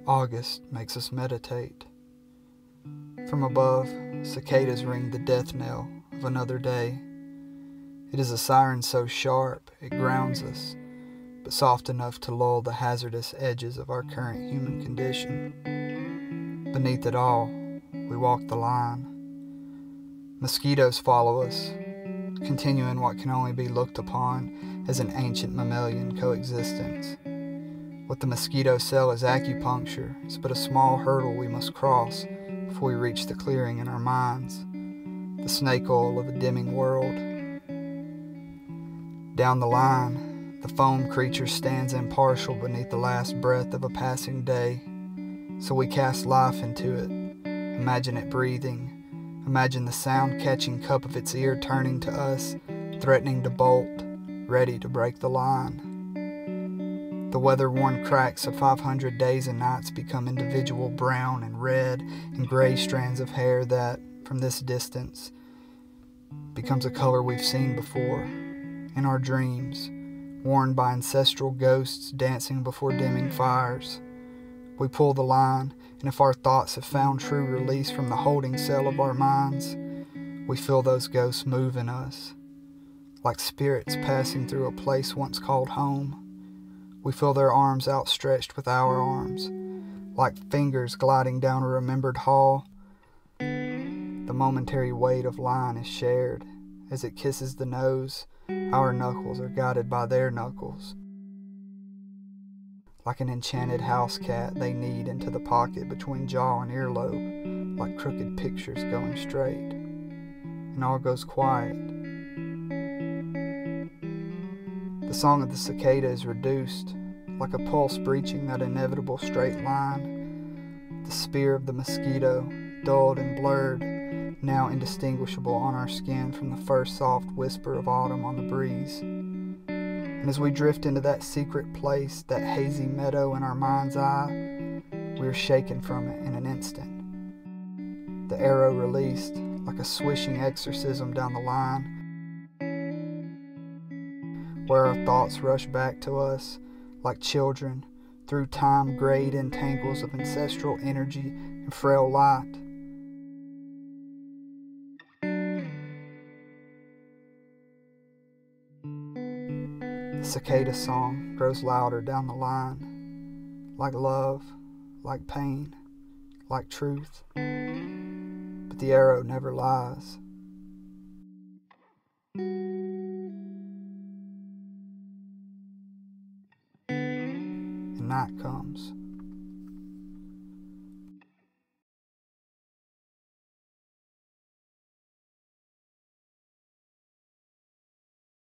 August makes us meditate. From above, cicadas ring the death knell of another day. It is a siren so sharp it grounds us, but soft enough to lull the hazardous edges of our current human condition. Beneath it all, we walk the line. Mosquitoes follow us, continuing what can only be looked upon as an ancient mammalian coexistence. What the mosquito sell as acupuncture is but a small hurdle we must cross before we reach the clearing in our minds, the snake oil of a dimming world. Down the line, the foam creature stands impartial beneath the last breath of a passing day. So we cast life into it, imagine it breathing, imagine the sound-catching cup of its ear turning to us, threatening to bolt, ready to break the line. The weather-worn cracks of 500 days and nights become individual brown and red and gray strands of hair that, from this distance, becomes a color we've seen before, in our dreams, worn by ancestral ghosts dancing before dimming fires. We pull the line, and if our thoughts have found true release from the holding cell of our minds, we feel those ghosts move in us, like spirits passing through a place once called home. We feel their arms outstretched with our arms, like fingers gliding down a remembered hall. The momentary weight of line is shared. As it kisses the nose, our knuckles are guided by their knuckles. Like an enchanted house cat, they knead into the pocket between jaw and earlobe, like crooked pictures going straight. And all goes quiet. The song of the cicada is reduced, like a pulse breaching that inevitable straight line. The spear of the mosquito, dulled and blurred, now indistinguishable on our skin from the first soft whisper of autumn on the breeze. And as we drift into that secret place, that hazy meadow in our mind's eye, we are shaken from it in an instant. The arrow released, like a swishing exorcism down the line, where our thoughts rush back to us, like children, through time grayed in tangles of ancestral energy and frail light. The cicada song grows louder down the line, like love, like pain, like truth. But the arrow never lies. And night comes.